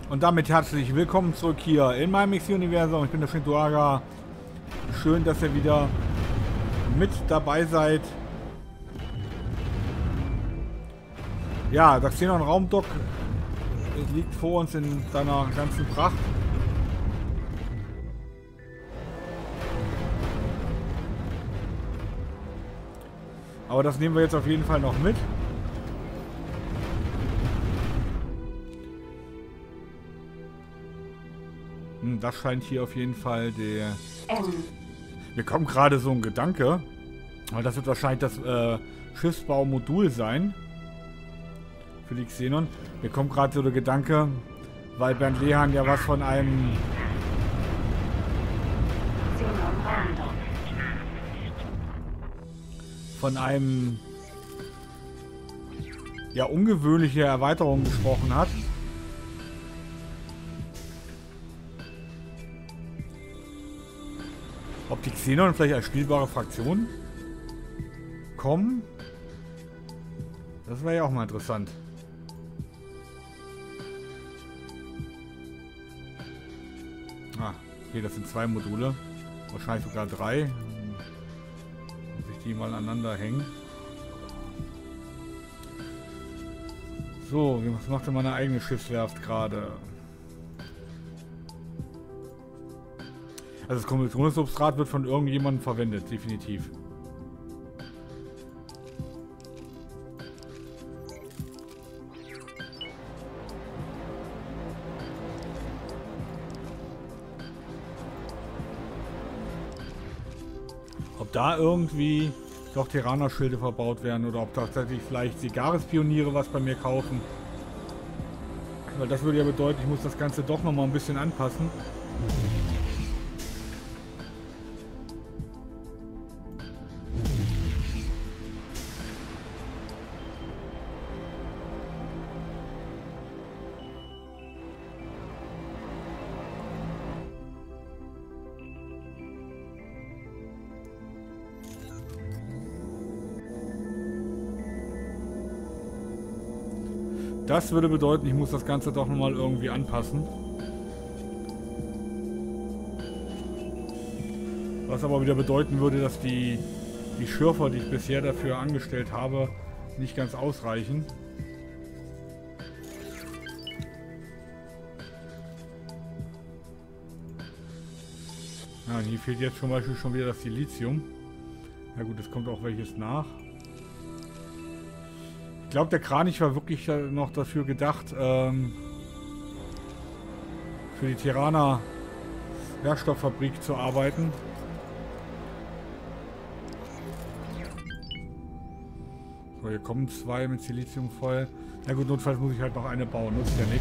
Und damit herzlich willkommen zurück hier in meinem XP-Universum. Ich bin der Shintuaga. Schön, dass ihr wieder mit dabei seid. Ja, das Xenon Raumdock liegt vor uns in seiner ganzen Pracht. Aber das nehmen wir jetzt auf jeden Fall noch mit. Das scheint hier auf jeden Fall der... Mir kommt gerade so ein Gedanke, weil das wird wahrscheinlich das Schiffsbaumodul sein für die Xenon. Mir kommt gerade so der Gedanke, weil Bernd Lehan ja was von einem... ja, ungewöhnliche Erweiterung gesprochen hat. Ob die Xenon vielleicht als spielbare Fraktion kommen? Das wäre ja auch mal interessant. Ah, okay, das sind 2 Module. Wahrscheinlich sogar 3. Muss ich die mal aneinander hängen. So, was macht denn meine eigene Schiffswerft gerade? Also das Kommissionssubstrat wird von irgendjemandem verwendet, definitiv. Ob da irgendwie doch Terraner-Schilde verbaut werden oder ob tatsächlich vielleicht Sigaris-Pioniere was bei mir kaufen. Weil das würde ja bedeuten, ich muss das Ganze doch nochmal ein bisschen anpassen. Das würde bedeuten, ich muss das Ganze doch nochmal irgendwie anpassen. Was aber wieder bedeuten würde, dass die Schürfer, die ich bisher dafür angestellt habe, nicht ganz ausreichen. Ja, hier fehlt jetzt zum Beispiel schon wieder das Silizium. Ja gut, es kommt auch welches nach. Ich glaube, der Kranich war wirklich noch dafür gedacht, für die Terraner Werkstofffabrik zu arbeiten. So, hier kommen 2 mit Silizium voll. Na gut, notfalls muss ich halt noch eine bauen, nutzt ja nichts.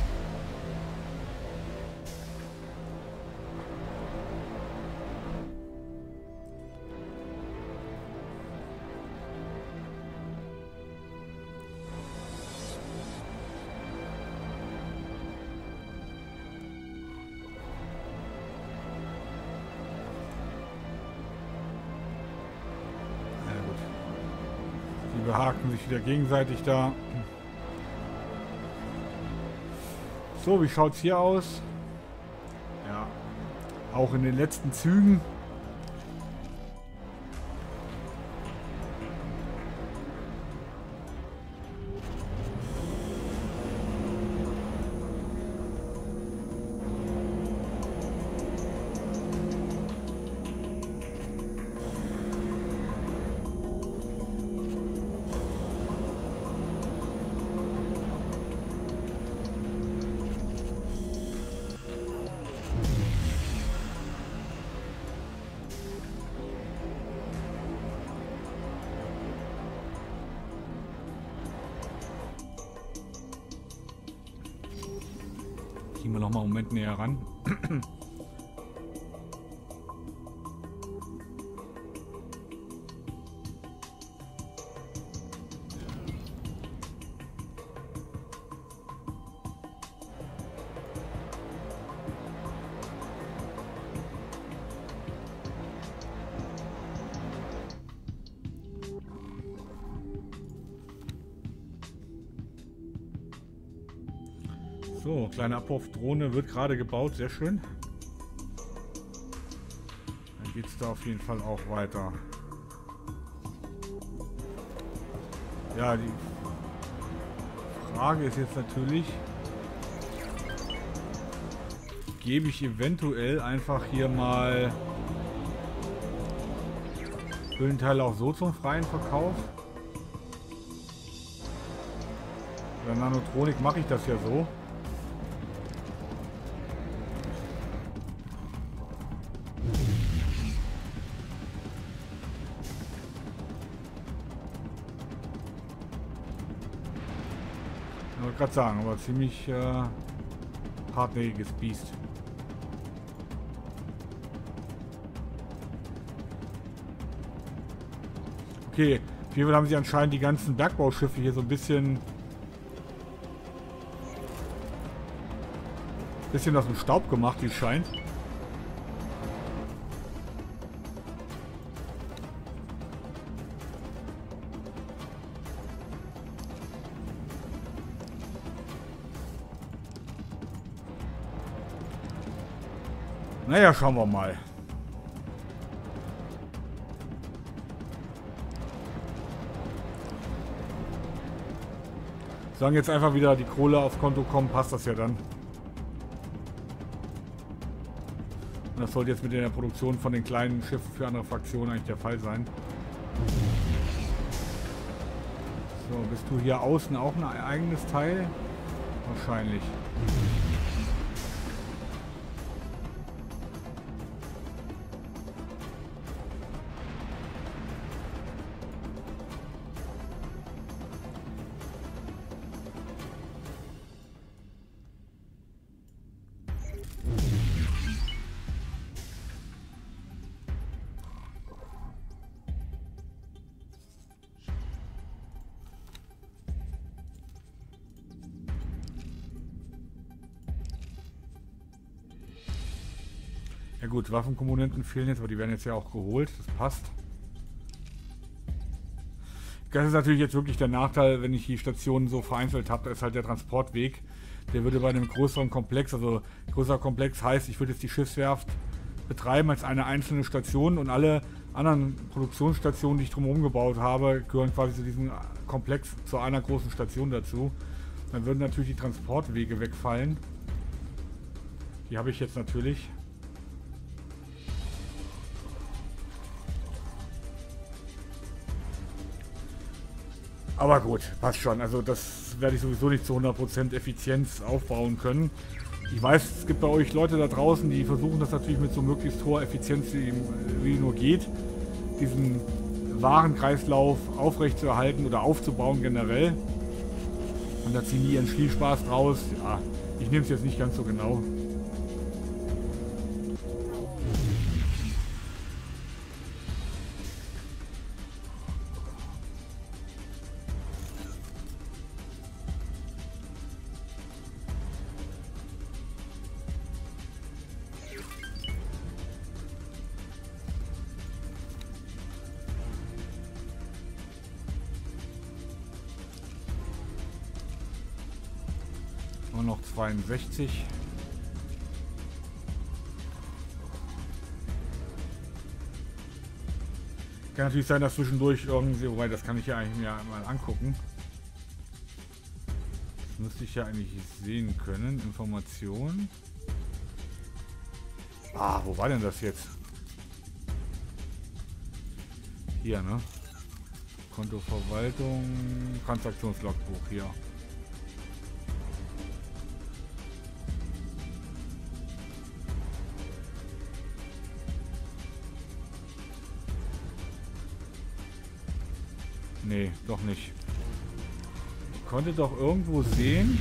Die behaken sich wieder gegenseitig da. So, wie schaut es hier aus? Ja, auch in den letzten Zügen. Gehen wir noch mal einen Moment näher ran. So, kleine Abwurfdrohne wird gerade gebaut, sehr schön. Dann geht es da auf jeden Fall auch weiter. Ja, die Frage ist jetzt natürlich, gebe ich eventuell einfach hier mal Hüllenteile auch so zum freien Verkauf? Bei Nanotronik mache ich das ja so. Ich wollte gerade sagen, aber ziemlich hartnäckiges Biest. Okay, auf jeden Fall haben sie anscheinend die ganzen Bergbauschiffe hier so ein bisschen aus dem Staub gemacht, wie es scheint. Naja, schauen wir mal. Sagen jetzt einfach wieder die Kohle aufs Konto kommen, passt das ja dann. Und das sollte jetzt mit der Produktion von den kleinen Schiffen für andere Fraktionen eigentlich der Fall sein. So, bist du hier außen auch ein eigenes Teil? Wahrscheinlich. Ja gut, Waffenkomponenten fehlen jetzt, aber die werden jetzt ja auch geholt. Das passt. Das ist natürlich jetzt wirklich der Nachteil, wenn ich die Stationen so vereinzelt habe. Da ist halt der Transportweg. Der würde bei einem größeren Komplex, also größerer Komplex heißt, ich würde jetzt die Schiffswerft betreiben als eine einzelne Station und alle anderen Produktionsstationen, die ich drumherum gebaut habe, gehören quasi zu diesem Komplex, zu einer großen Station dazu. Dann würden natürlich die Transportwege wegfallen. Die habe ich jetzt natürlich. Aber gut, passt schon. Also das werde ich sowieso nicht zu 100% Effizienz aufbauen können. Ich weiß, es gibt bei euch Leute da draußen, die versuchen das natürlich mit so möglichst hoher Effizienz wie nur geht, diesen Warenkreislauf aufrechtzuerhalten oder aufzubauen generell. Und da ziehen die ihren Spielspaß draus. Ja, ich nehme es jetzt nicht ganz so genau. Nur noch 62. Kann natürlich sein, dass zwischendurch irgendwie, wobei das kann ich ja eigentlich mir mal angucken. Das müsste ich ja eigentlich sehen können. Informationen. Ah, wo war denn das jetzt? Hier, ne? Kontoverwaltung, Transaktionslogbuch hier. Nee, doch nicht. Ich konnte doch irgendwo sehen.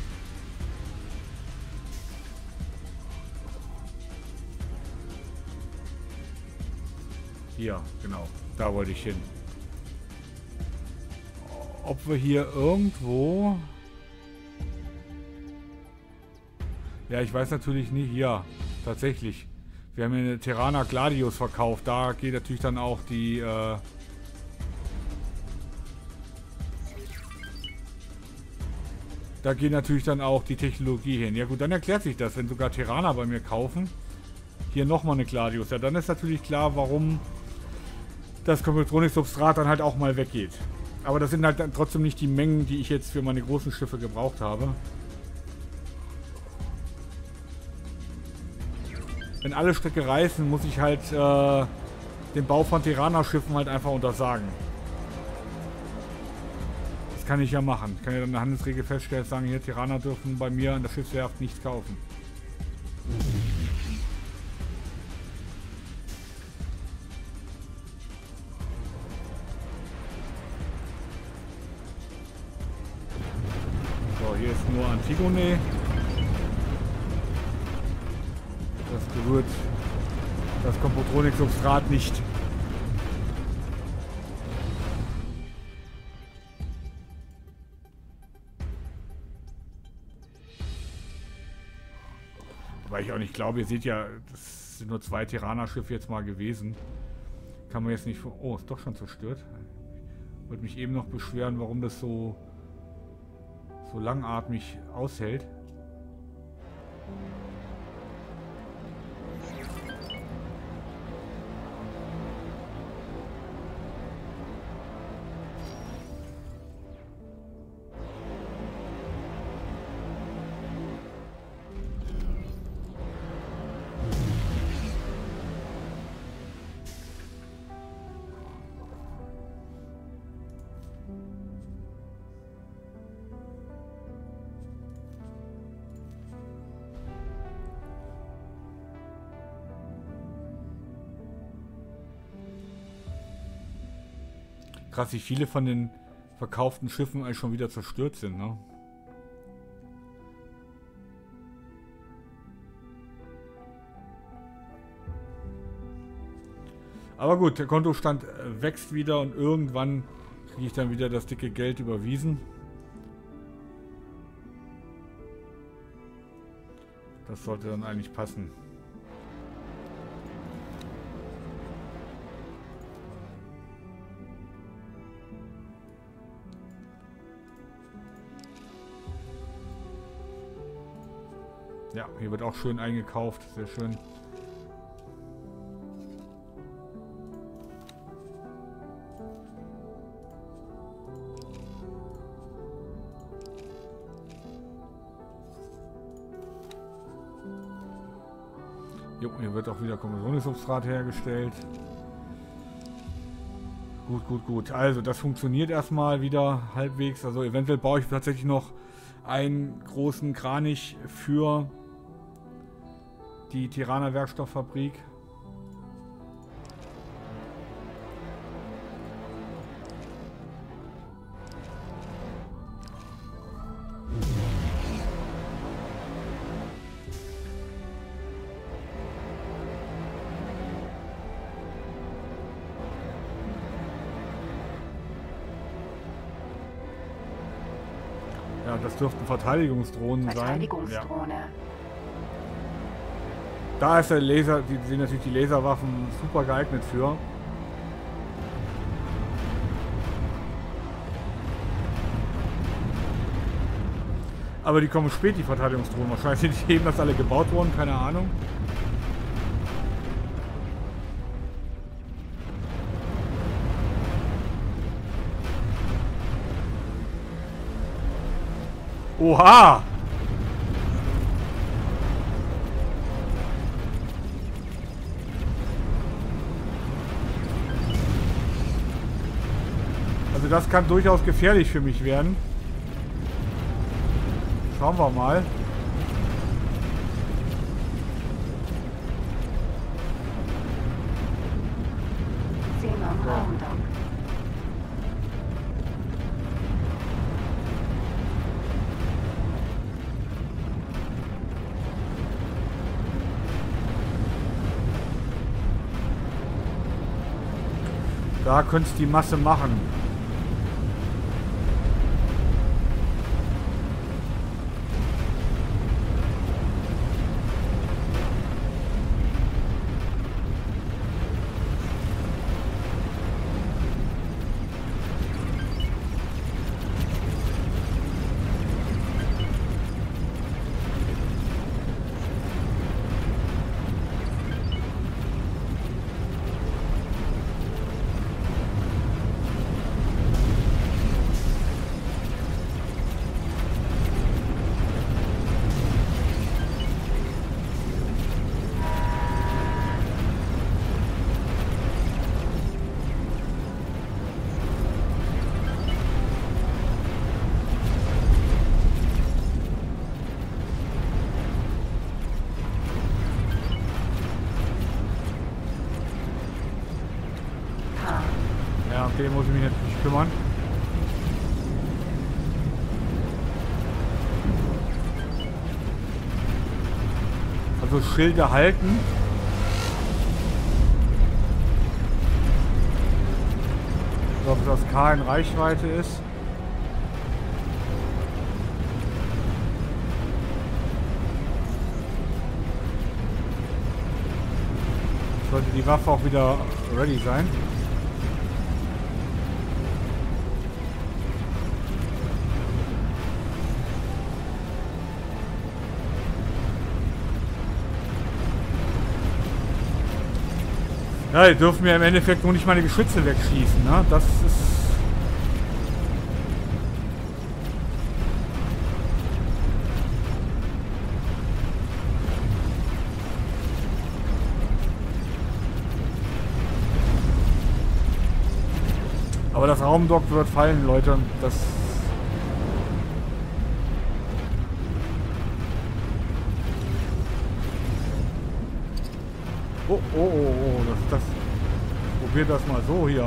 Hier, genau. Da wollte ich hin. Ob wir hier irgendwo... Ja, ich weiß natürlich nicht. Ja, tatsächlich. Wir haben hier eine Terraner Gladius verkauft. Da geht natürlich dann auch die... Da geht natürlich dann auch die Technologie hin. Ja gut, dann erklärt sich das, wenn sogar Terraner bei mir kaufen. Hier nochmal eine Gladius. Ja, dann ist natürlich klar, warum das Kompletonik-Substrat dann halt auch mal weggeht. Aber das sind halt dann trotzdem nicht die Mengen, die ich jetzt für meine großen Schiffe gebraucht habe. Wenn alle Stricke reißen, muss ich halt den Bau von Terraner-Schiffen halt einfach untersagen. Das kann ich ja machen. Ich kann ja dann eine Handelsregel feststellen, sagen, hier, Terraner dürfen bei mir an der Schiffswerft nichts kaufen. So, hier ist nur Antigone. Das berührt das Kompletonik-Substrat nicht. Weil ich auch nicht glaube, ihr seht ja, das sind nur 2 Terraner-Schiffe jetzt mal gewesen. Kann man jetzt nicht... Oh, ist doch schon zerstört. Ich wollte mich eben noch beschweren, warum das so langatmig aushält. Krass, wie viele von den verkauften Schiffen eigentlich schon wieder zerstört sind, ne? Aber gut, der Kontostand wächst wieder und irgendwann kriege ich dann wieder das dicke Geld überwiesen. Das sollte dann eigentlich passen. Ja, hier wird auch schön eingekauft. Sehr schön. Jo, hier wird auch wieder Kompletonik-Substrat hergestellt. Gut, gut, gut. Also, das funktioniert erstmal wieder halbwegs. Also, eventuell baue ich tatsächlich noch einen großen Kranich für die Tirana Werkstofffabrik. Ja, das dürften Verteidigungsdrohnen sein. Ja. Da ist der Laser, die sind natürlich die Laserwaffen super geeignet für. Aber die kommen spät, die Verteidigungsdrohnen. Wahrscheinlich sind die eben, dass alle gebaut wurden, keine Ahnung. Oha! Also das kann durchaus gefährlich für mich werden. Schauen wir mal. Da könnte es die Masse machen. den muss ich mich natürlich kümmern. Also Schilde halten. So, ob das K in Reichweite ist. Sollte die Waffe auch wieder ready sein. Ja, die dürfen mir im Endeffekt nur nicht meine Geschütze wegschießen, ne? Das ist... Aber das Raumdock wird fallen, Leute. Das... Oh, oh, oh, oh, das... Probiert das mal so hier.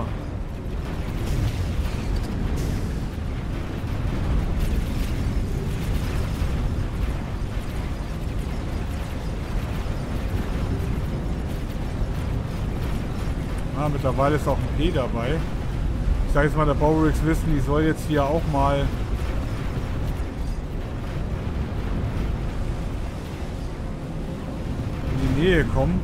Ah, mittlerweile ist auch ein P dabei. Ich sage jetzt mal, der Bowrix wissen, die soll jetzt hier auch mal in die Nähe kommen.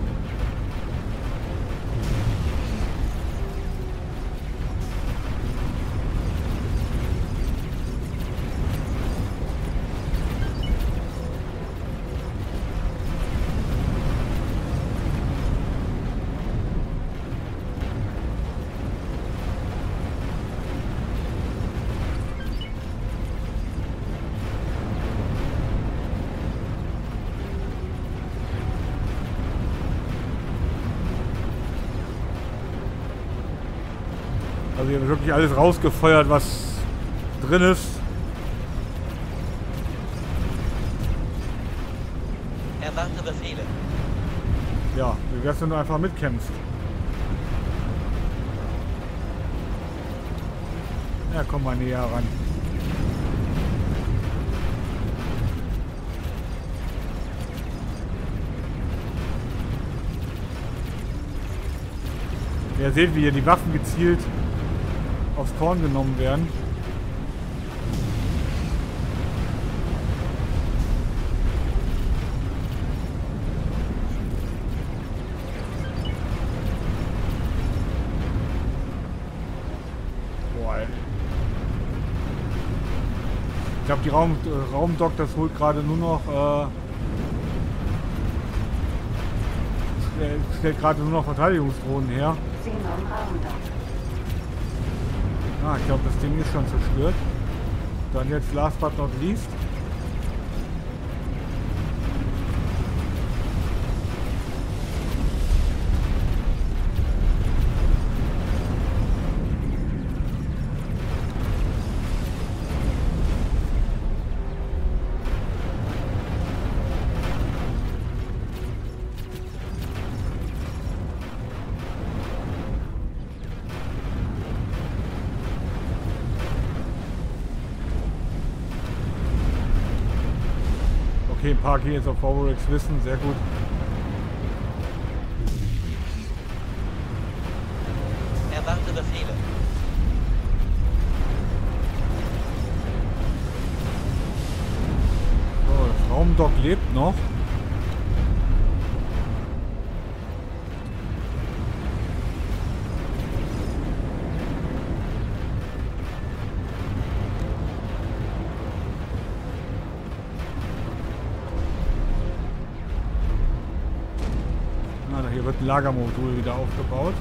Also hier wird wirklich alles rausgefeuert, was drin ist. Erwarte Befehle. Ja, wie wär's, wenn du einfach mitkämpfst? Ja, komm mal näher ran. Ihr seht, wie hier die Waffen gezielt aufs Korn genommen werden. Boah, ey. Ich glaube, die Raumdock, das holt gerade nur noch stellt gerade nur noch Verteidigungsdrohnen her. Ah, ich glaube, das Ding ist schon zerstört. Dann jetzt last but not least. Okay, ein paar gehen jetzt auf Bowrix wissen, sehr gut. Erwarte Befehle. So, das Raumdock lebt noch. Hier wird ein Lagermodul wieder aufgebaut.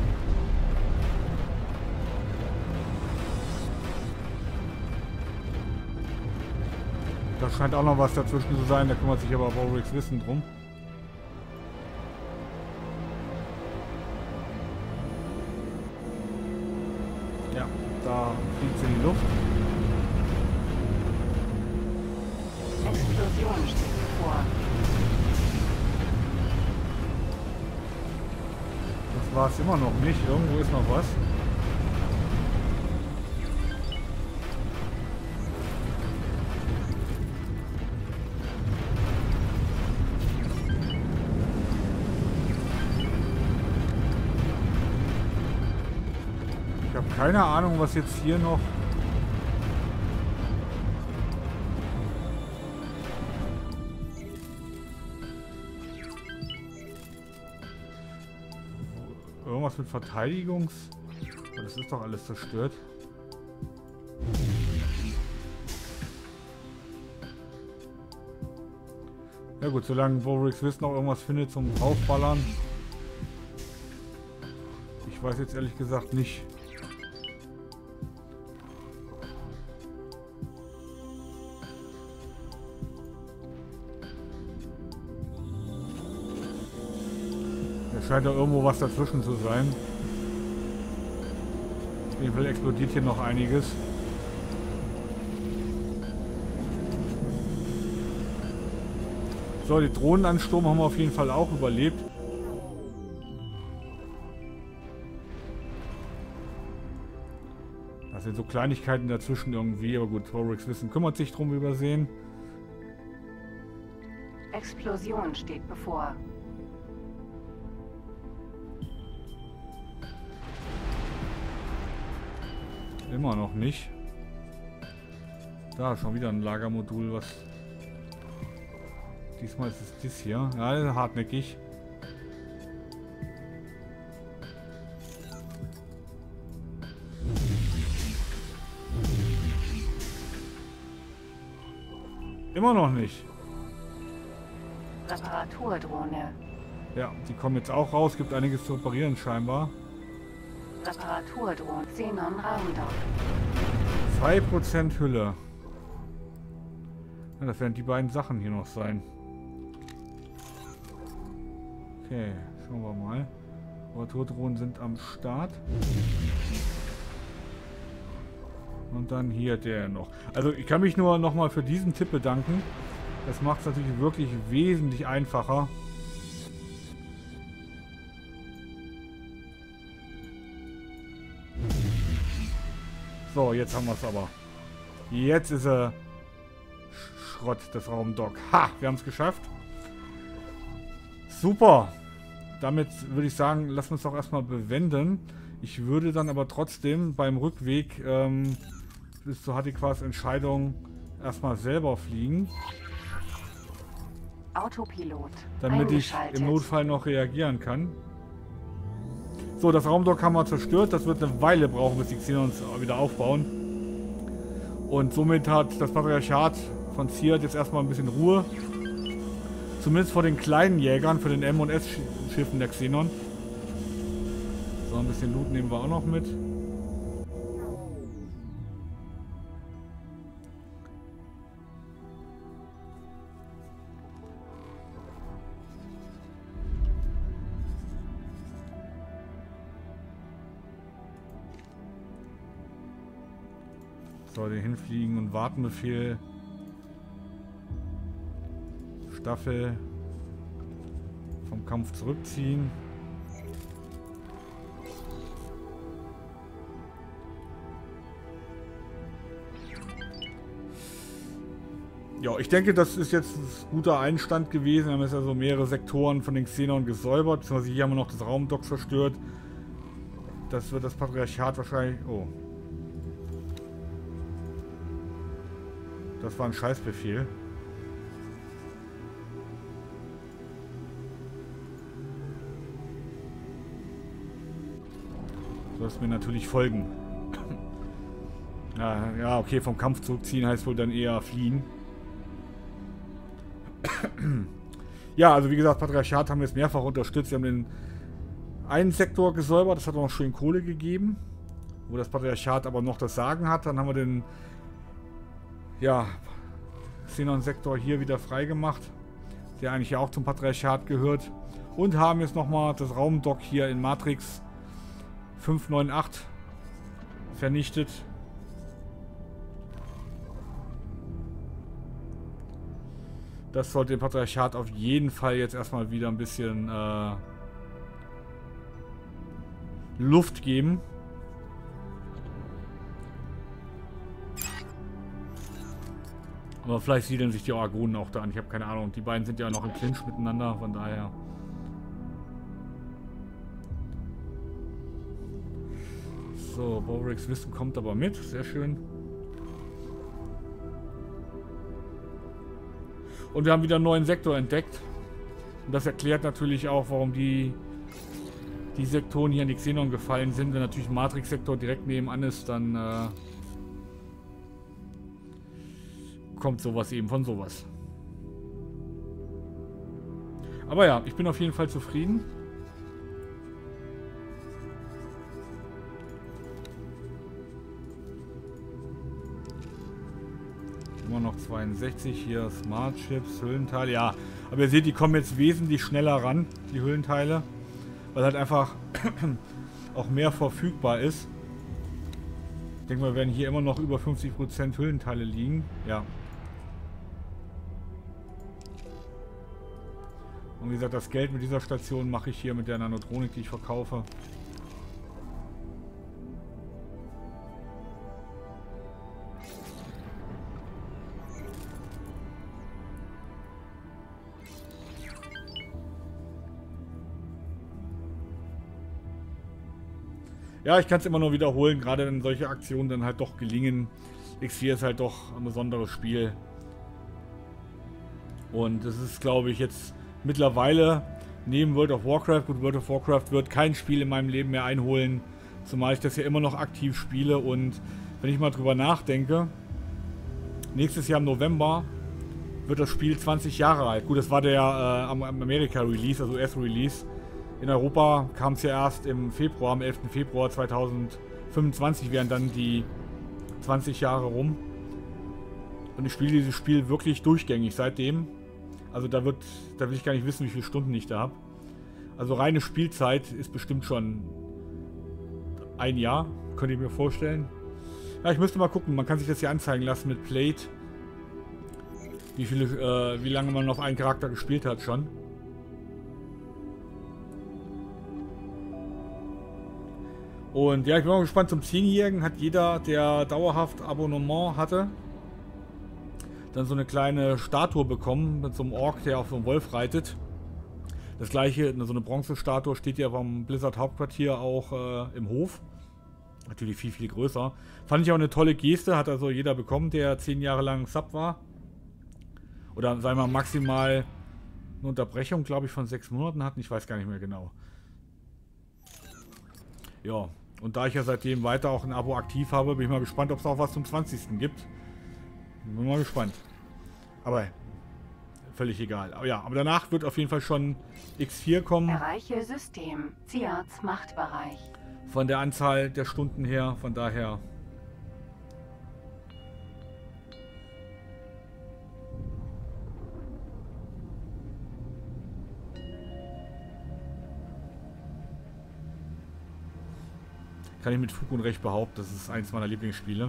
Da scheint auch noch was dazwischen zu sein, da kümmert sich aber Bowrix Wissen drum. Ja, da fliegt sie in die Luft. Explosion steht bevor. Das war es immer noch nicht. Irgendwo ist noch was. Ich habe keine Ahnung, was jetzt hier noch... Irgendwas mit Verteidigungs... Das ist doch alles zerstört. Ja gut, solange Vorix Wiss noch irgendwas findet zum Draufballern. Ich weiß jetzt ehrlich gesagt nicht. Da scheint ja irgendwo was dazwischen zu sein. Auf jeden Fall explodiert hier noch einiges. So, die Drohnenansturm haben wir auf jeden Fall auch überlebt. Das sind so Kleinigkeiten dazwischen irgendwie, aber gut, Vorix Wissen kümmert sich drum, wie wir sehen. Explosion steht bevor. Immer noch nicht. Da, schon wieder ein Lagermodul, was... Diesmal ist es das hier. Ja, hartnäckig. Immer noch nicht. Reparaturdrohne. Ja, die kommen jetzt auch raus. Gibt einiges zu reparieren scheinbar. Reparaturdrohne. Xenon Raumdock. 2% Hülle. Ja, das werden die beiden Sachen hier noch sein. Okay, schauen wir mal. Reparaturdrohnen sind am Start. Und dann hier der noch. Also ich kann mich nur nochmal für diesen Tipp bedanken. Das macht es natürlich wirklich wesentlich einfacher. So, jetzt haben wir es aber. Jetzt ist er Schrott, das Raumdock. Ha, wir haben es geschafft. Super. Damit würde ich sagen, lassen wir es doch erstmal bewenden. Ich würde dann aber trotzdem beim Rückweg bis zur Hattiquas Entscheidung erstmal selber fliegen. Autopilot. Damit ich im Notfall noch reagieren kann. So, das Raumdock haben wir zerstört. Das wird eine Weile brauchen, bis die Xenons wieder aufbauen. Und somit hat das Patriarchat von Ziert jetzt erstmal ein bisschen Ruhe. Zumindest vor den kleinen Jägern, für den M- und S-Schiffen der Xenon. So, ein bisschen Loot nehmen wir auch noch mit. So, den Hinfliegen und Wartenbefehl. Staffel vom Kampf zurückziehen. Ja, ich denke, das ist jetzt ein guter Einstand gewesen. Wir haben jetzt also mehrere Sektoren von den Xenon gesäubert. Beziehungsweise hier haben wir noch das Raumdock zerstört. Das wird das Patriarchat wahrscheinlich... Oh. Das war ein Scheißbefehl. Du sollst mir natürlich folgen. Ja, okay, vom Kampf zurückziehen heißt wohl dann eher fliehen. Ja, also wie gesagt, Patriarchat haben wir jetzt mehrfach unterstützt. Wir haben den einen Sektor gesäubert, das hat auch schön Kohle gegeben. Wo das Patriarchat aber noch das Sagen hat. Dann haben wir den... Ja, Xenon-Sektor hier wieder frei gemacht, der eigentlich ja auch zum Patriarchat gehört. Und haben jetzt nochmal das Raumdock hier in Matrix 598 vernichtet. Das sollte dem Patriarchat auf jeden Fall jetzt erstmal wieder ein bisschen Luft geben. Aber vielleicht siedeln sich die Argonen auch da an. Ich habe keine Ahnung. Die beiden sind ja noch im Clinch miteinander, von daher. So, Bovrix Wissen kommt aber mit. Sehr schön. Und wir haben wieder einen neuen Sektor entdeckt. Und das erklärt natürlich auch, warum die Sektoren hier an die Xenon gefallen sind. Wenn natürlich ein Matrix-Sektor direkt nebenan ist, dann kommt sowas eben von sowas. Aber ja, ich bin auf jeden Fall zufrieden. Immer noch 62, hier Smart Chips, Hüllenteile, ja. Aber ihr seht, die kommen jetzt wesentlich schneller ran, die Hüllenteile. Weil halt einfach auch mehr verfügbar ist. Ich denke mal, werden hier immer noch über 50% Hüllenteile liegen. Ja. Und wie gesagt, das Geld mit dieser Station mache ich hier mit der Nanotronik, die ich verkaufe. Ja, ich kann es immer nur wiederholen, gerade wenn solche Aktionen dann halt doch gelingen. X4 ist halt doch ein besonderes Spiel. Und es ist, glaube ich, jetzt mittlerweile neben World of Warcraft, gut, World of Warcraft wird kein Spiel in meinem Leben mehr einholen, zumal ich das ja immer noch aktiv spiele. Und wenn ich mal drüber nachdenke, nächstes Jahr im November wird das Spiel 20 Jahre alt. Gut, das war der Amerika-Release, also US-Release. In Europa kam es ja erst im Februar, am 11. Februar 2025 wären dann die 20 Jahre rum. Und ich spiele dieses Spiel wirklich durchgängig seitdem. Also da will ich gar nicht wissen, wie viele Stunden ich da habe. Also reine Spielzeit ist bestimmt schon ein Jahr, könnt ihr mir vorstellen. Ja, ich müsste mal gucken, man kann sich das hier anzeigen lassen mit Plate. Wie lange man noch einen Charakter gespielt hat schon. Und ja, ich bin mal gespannt, zum 10-Jährigen hat jeder, der dauerhaft Abonnement hatte, dann so eine kleine Statue bekommen mit so einem Ork, der auf so einem Wolf reitet. Das gleiche, so eine Bronzestatue steht ja vom Blizzard Hauptquartier auch im Hof. Natürlich viel, viel größer. Fand ich auch eine tolle Geste, hat also jeder bekommen, der 10 Jahre lang Sub war. Oder sagen wir mal maximal eine Unterbrechung, glaube ich, von 6 Monaten hatten. Ich weiß gar nicht mehr genau. Ja, und da ich ja seitdem weiter auch ein Abo aktiv habe, bin ich mal gespannt, ob es auch was zum 20. gibt. Bin mal gespannt. Aber völlig egal. Aber ja, aber danach wird auf jeden Fall schon X4 kommen. Erreiche System. Ziards Machtbereich. Von der Anzahl der Stunden her, von daher. Kann ich mit Fug und Recht behaupten, das ist eins meiner Lieblingsspiele.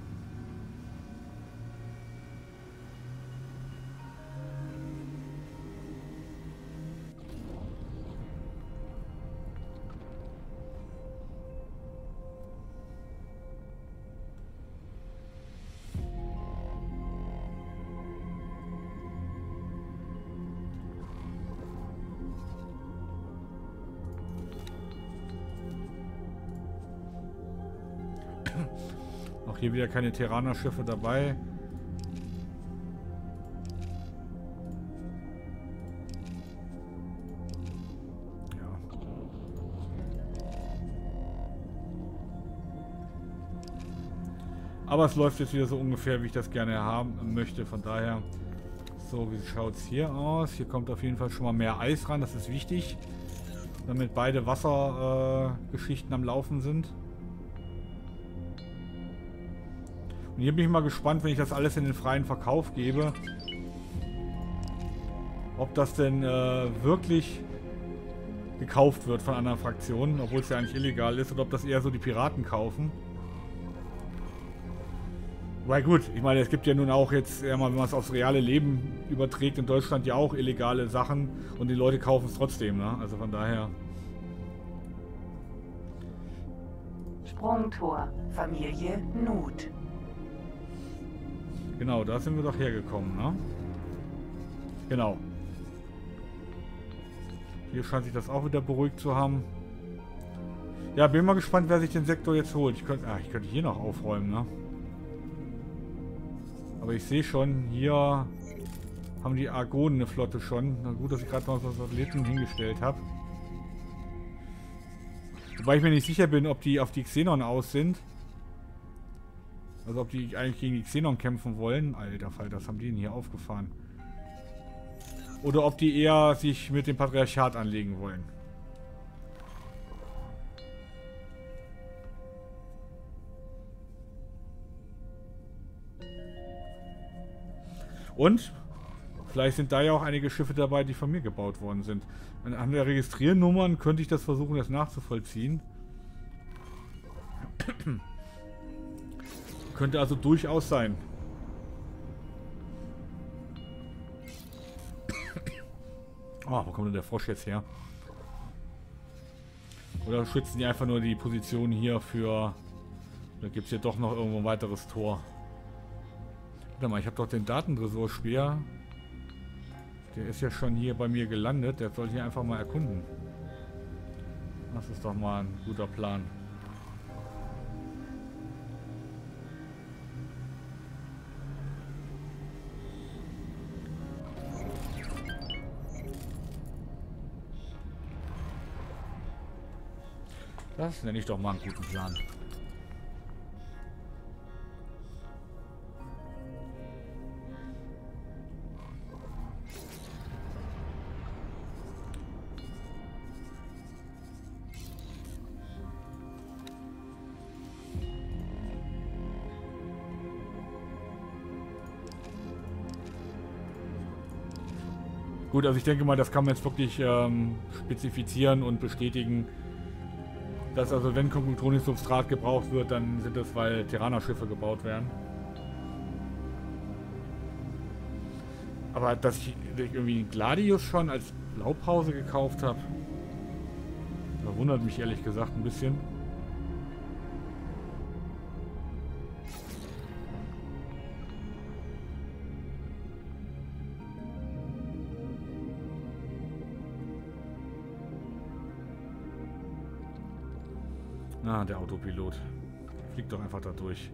Auch hier wieder keine Terraner-Schiffe dabei. Ja. Aber es läuft jetzt wieder so ungefähr, wie ich das gerne haben möchte. Von daher, so, wie schaut es hier aus? Hier kommt auf jeden Fall schon mal mehr Eis ran, das ist wichtig. Damit beide Wassergeschichten am Laufen sind. Und hier bin ich mal gespannt, wenn ich das alles in den freien Verkauf gebe, ob das denn wirklich gekauft wird von anderen Fraktionen, obwohl es ja eigentlich illegal ist, oder ob das eher so die Piraten kaufen. Weil gut, ich meine, es gibt ja nun auch jetzt, wenn man es aufs reale Leben überträgt, in Deutschland ja auch illegale Sachen und die Leute kaufen es trotzdem, ne? Also von daher. Sprungtor. Familie Nut. Genau, da sind wir doch hergekommen, ne? Genau. Hier scheint sich das auch wieder beruhigt zu haben. Ja, bin mal gespannt, wer sich den Sektor jetzt holt. Ich könnte hier noch aufräumen, ne? Aber ich sehe schon, hier haben die Argonen eine Flotte schon. Na gut, dass ich gerade mal so Satelliten hingestellt habe. Wobei ich mir nicht sicher bin, ob die auf die Xenon aus sind. Also ob die eigentlich gegen die Xenon kämpfen wollen. Alter Fall, das haben die denn hier aufgefahren. Oder ob die eher sich mit dem Patriarchat anlegen wollen. Und vielleicht sind da ja auch einige Schiffe dabei, die von mir gebaut worden sind. An der Registriernummern könnte ich das versuchen, das nachzuvollziehen. Könnte also durchaus sein. Oh, wo kommt denn der Frosch jetzt her? Oder schützen die einfach nur die Position hier für... Da gibt es hier doch noch irgendwo ein weiteres Tor. Warte mal, ich habe doch den Datentresor-Speer. Der ist ja schon hier bei mir gelandet. Der soll hier einfach mal erkunden. Das ist doch mal ein guter Plan. Das nenne ich doch mal einen guten Plan. Gut, also ich denke mal, das kann man jetzt wirklich spezifizieren und bestätigen, dass also wenn Konkultronic-Substrat gebraucht wird, dann sind das, weil Terraner-Schiffe gebaut werden. Aber dass ich irgendwie einen Gladius schon als Blaupause gekauft habe, da wundert mich ehrlich gesagt ein bisschen. Ah, der Autopilot. Fliegt doch einfach da durch.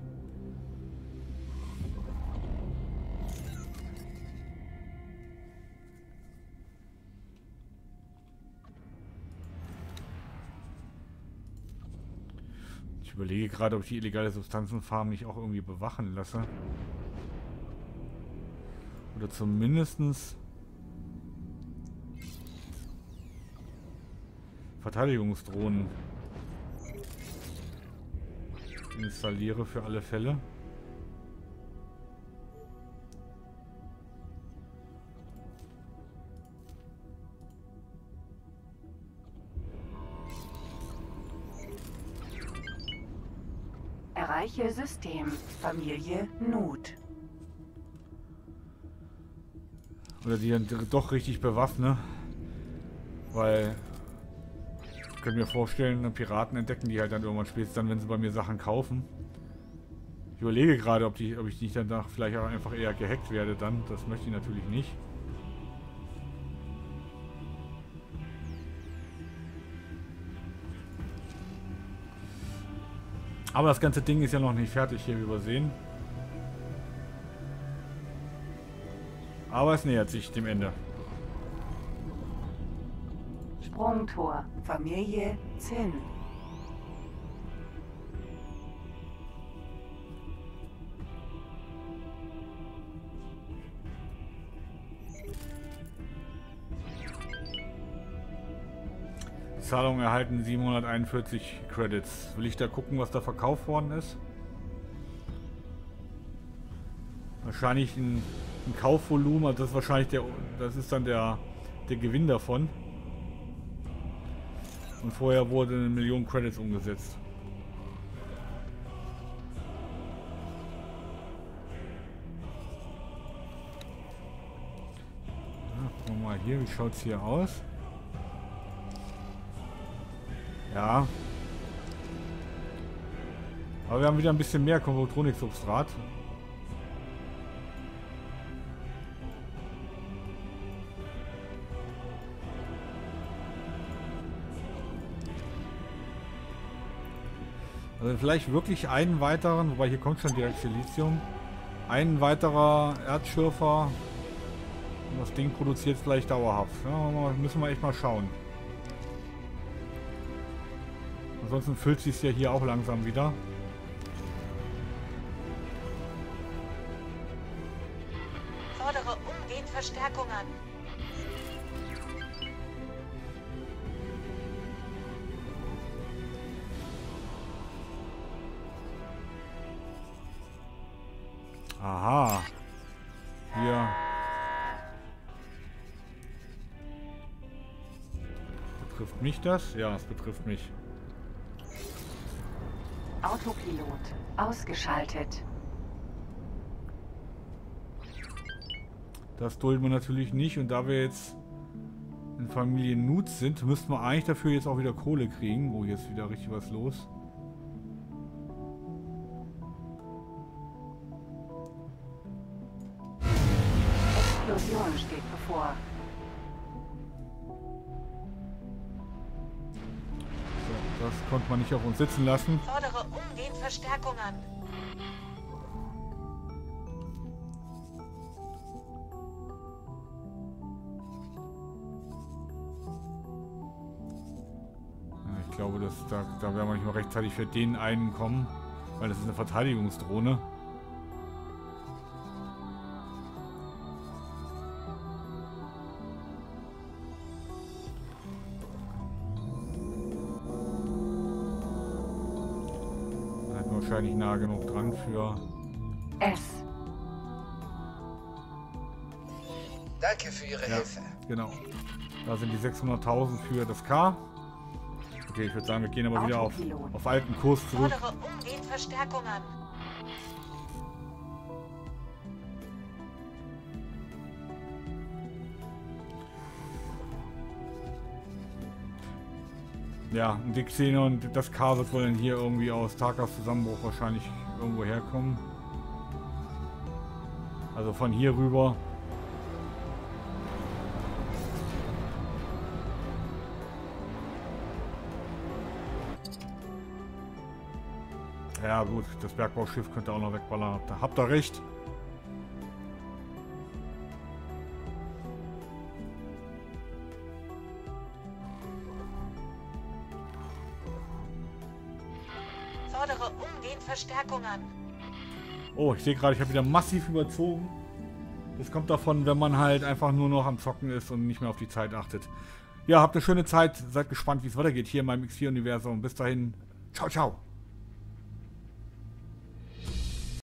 Ich überlege gerade, ob ich die illegale Substanzenfarm nicht auch irgendwie bewachen lasse. Oder zumindestens Verteidigungsdrohnen installiere für alle Fälle. Erreiche System. Familie Nut. Oder die dann doch richtig bewaffne. Weil ich könnte mir vorstellen, Piraten entdecken die halt dann irgendwann spätestens dann, wenn sie bei mir Sachen kaufen. Ich überlege gerade, ob ich nicht danach vielleicht auch einfach eher gehackt werde dann. Das möchte ich natürlich nicht. Aber das ganze Ding ist ja noch nicht fertig hier übersehen. Aber es nähert sich dem Ende. Sprungtor. Familie Zinn. Zahlung erhalten 741 Credits. Will ich da gucken, was da verkauft worden ist? Wahrscheinlich ein Kaufvolumen, also das ist wahrscheinlich das ist dann der Gewinn davon. Und vorher wurde 1 Million Credits umgesetzt. Ja, gucken wir mal hier, wie schaut es hier aus? Ja. Aber wir haben wieder ein bisschen mehr Konstruktronik-Substrat. Also vielleicht wirklich einen weiteren, wobei hier kommt schon direkt Silizium. Ein weiterer Erdschürfer. Und das Ding produziert vielleicht dauerhaft. Ja, müssen wir echt mal schauen. Ansonsten füllt sich ja hier auch langsam wieder. Fordere umgehend Verstärkung an. Aha. Hier. Betrifft mich das? Ja, es betrifft mich. Autopilot ausgeschaltet. Das dulden wir natürlich nicht. Und da wir jetzt in Familie Nut sind, müssten wir eigentlich dafür jetzt auch wieder Kohle kriegen. Oh, hier ist wieder richtig was los. Explosion steht bevor. So, das konnte man nicht auf uns sitzen lassen. Fordere umgehend Verstärkung an. Ja, ich glaube, da werden wir nicht mal rechtzeitig für den einen kommen, weil das ist eine Verteidigungsdrohne. Wahrscheinlich nah genug dran für... S. Danke für Ihre Hilfe. Genau. Da sind die 600.000 für das K. Okay, ich würde sagen, wir gehen aber wieder auf alten Kurs zurück. Fordere umgehend Verstärkung an. Ja, und die Xenon und das K wird wohl dann hier irgendwie aus Tarkas Zusammenbruch wahrscheinlich irgendwo herkommen. Also von hier rüber. Ja gut, das Bergbauschiff könnte auch noch wegballern. Habt ihr recht. Fordere umgehend Verstärkung an. Oh, ich sehe gerade, ich habe wieder massiv überzogen. Das kommt davon, wenn man halt einfach nur noch am Zocken ist und nicht mehr auf die Zeit achtet. Ja, habt eine schöne Zeit. Seid gespannt, wie es weitergeht hier in meinem X4-Universum. Bis dahin. Ciao, ciao.